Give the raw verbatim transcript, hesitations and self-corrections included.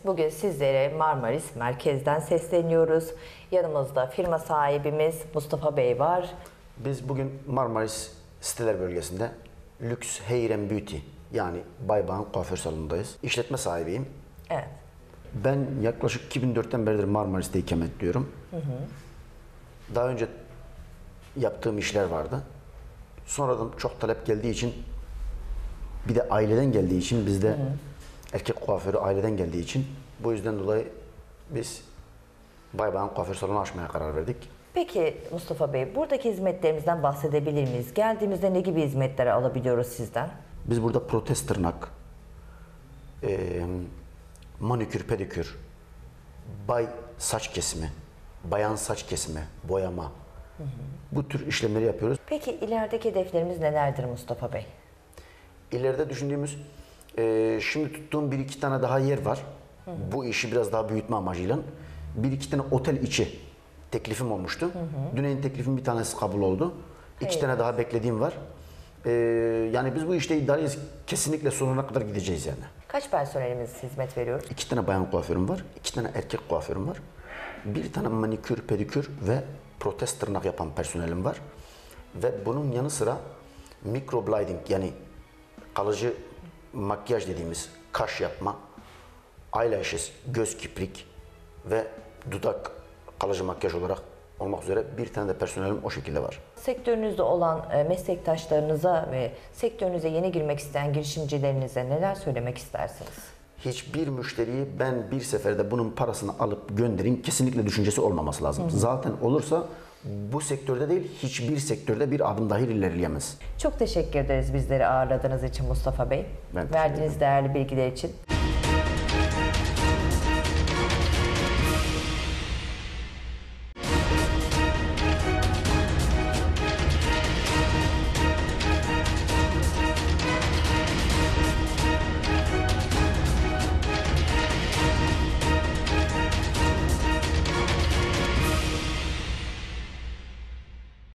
Bugün sizlere Marmaris Merkez'den sesleniyoruz. Yanımızda firma sahibimiz Mustafa Bey var. Biz bugün Marmaris Siteler bölgesinde Lüks Hair and Beauty yani Baybağ'ın kuaför salonundayız. İşletme sahibiyim. Evet. Ben yaklaşık iki bin dörtten beridir Marmaris'te ikamet ediyorum. Hı hı. Daha önce yaptığım işler vardı. Sonradan çok talep geldiği için, bir de aileden geldiği için, bizde hı hı. erkek kuaförü aileden geldiği için, bu yüzden dolayı biz Baybağ'ın kuaför salonu açmaya karar verdik. Peki Mustafa Bey, buradaki hizmetlerimizden bahsedebilir miyiz? Geldiğimizde ne gibi hizmetleri alabiliyoruz sizden? Biz burada protez tırnak, e, manikür, pedikür, bay saç kesimi, bayan saç kesimi, boyama, hı hı. bu tür işlemleri yapıyoruz. Peki ilerideki hedeflerimiz nelerdir Mustafa Bey? İleride düşündüğümüz, e, şimdi tuttuğum bir iki tane daha yer var. Hı hı. Bu işi biraz daha büyütme amacıyla. Bir iki tane otel içi teklifim olmuştu. Hı hı. Düney'in teklifim bir tanesi kabul oldu. İki evet. tane daha beklediğim var. Ee, yani biz bu işte iddialıyız. Kesinlikle sonuna kadar gideceğiz yani. Kaç personelimiz hizmet veriyoruz? İki tane bayan kuaförüm var. İki tane erkek kuaförüm var. Bir tane manikür, pedikür ve protez tırnak yapan personelim var. Ve bunun yanı sıra microblading yani kalıcı makyaj dediğimiz kaş yapma, eyelashes, göz kiprik ve dudak kalıcı makyaj olarak olmak üzere bir tane de personelim o şekilde var. Sektörünüzde olan meslektaşlarınıza ve sektörünüze yeni girmek isteyen girişimcilerinize neler söylemek istersiniz? Hiçbir müşteriyi ben bir seferde bunun parasını alıp göndereyim kesinlikle düşüncesi olmaması lazım. Hı hı. Zaten olursa bu sektörde değil hiçbir sektörde bir adım dahi ilerleyemez. Çok teşekkür ederiz bizleri ağırladığınız için Mustafa Bey. Ben Verdiğiniz değerli bilgiler için.